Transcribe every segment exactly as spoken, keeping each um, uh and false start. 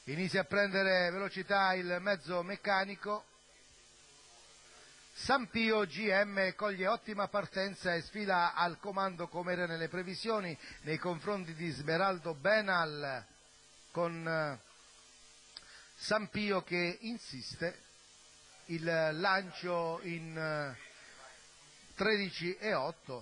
Inizia a prendere velocità il mezzo meccanico. Sampio G M coglie ottima partenza e sfila al comando come era nelle previsioni nei confronti di Smeraldo Benal, con Sampio che insiste, il lancio in tredici e otto.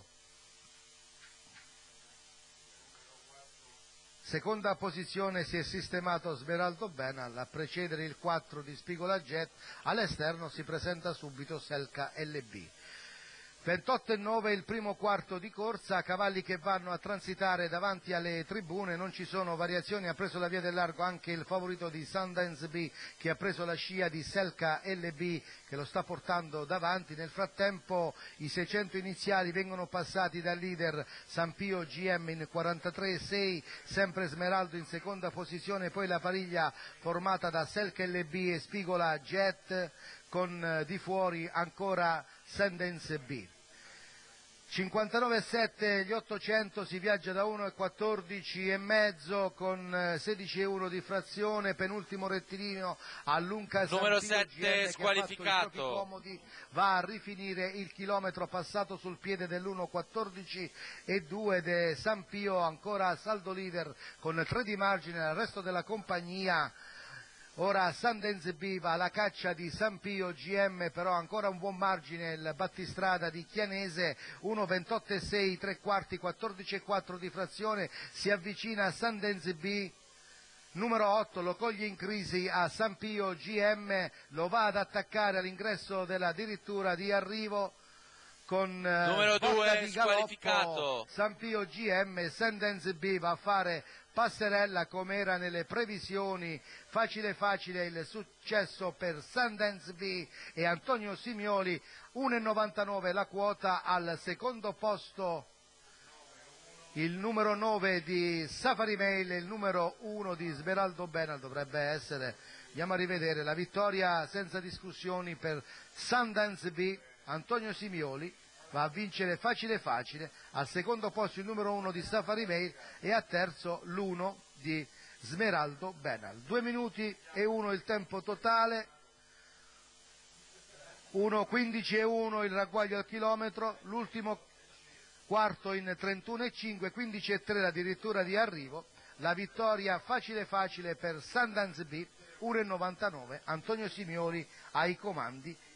Seconda posizione si è sistemato Smeraldo Benal, a precedere il quattro di Spigola Jet, all'esterno si presenta subito Selca L B. ventotto e nove il primo quarto di corsa, cavalli che vanno a transitare davanti alle tribune, non ci sono variazioni, ha preso la via del largo anche il favorito di Sundance B che ha preso la scia di Selca L B che lo sta portando davanti. Nel frattempo i seicento iniziali vengono passati dal leader Sampio G M in quarantatré e sei, sempre Smeraldo in seconda posizione, poi la pariglia formata da Selca L B e Spigola Jet con di fuori ancora Sundance B. cinquantanove e sette gli ottocento, si viaggia da uno e quattordici e mezzo con sedici e uno di frazione, penultimo rettilineo a Lunca numero Sampio sette G M squalificato, comodi, va a rifinire il chilometro passato sul piede dell'uno quattordici e due de Sampio, ancora saldo leader con tre di margine al resto della compagnia. Ora Sundance B va alla caccia di Sampio G M, però ancora un buon margine il battistrada di Chianese, uno ventotto e sei, tre quarti, quattordici e quattro di frazione, si avvicina a Sundance B, numero otto lo coglie in crisi a Sampio G M, lo va ad attaccare all'ingresso della dirittura di arrivo con numero due di squalificato. Sampio G M. Sundance B va a fare passerella come era nelle previsioni, facile facile il successo per Sundance B e Antonio Simioli, uno e novantanove la quota. Al secondo posto il numero nove di Safari Mail e il numero uno di Smeraldo Benal, dovrebbe essere, andiamo a rivedere, la vittoria senza discussioni per Sundance B. Antonio Simioli va a vincere facile facile, al secondo posto il numero uno di Safari Mail e a terzo l'uno di Smeraldo Benal. Due minuti e uno il tempo totale, uno quindici e uno il ragguaglio al chilometro, l'ultimo quarto in trentuno e cinque, quindici e tre addirittura di arrivo, la vittoria facile facile per Sundance B, uno e novantanove, Antonio Simioli ai comandi